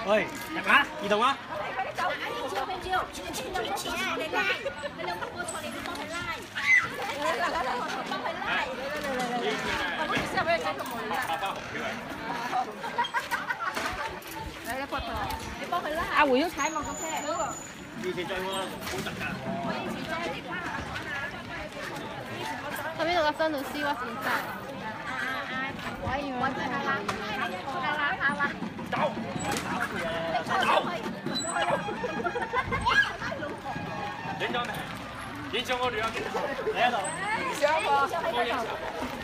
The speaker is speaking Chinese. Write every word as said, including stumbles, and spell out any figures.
喂，入啊，移動啊！ 招招咩招？你兩個過嚟你拉，你兩個過錯你你幫佢拉。嚟嚟嚟嚟，我幫佢拉。嚟嚟嚟嚟嚟。唔好意思啊，俾你睇個模樣。發發紅票嚟。嚟你過嚟，你幫佢拉。阿胡要踩我個車。 以前最好好特價。 我以前再嚟拉。 後邊度個新老師屈先生。我以為我真係拉，拉拉下啦。 走。走。影咗未？影相我哋有幾多？你喺度。 影相喎。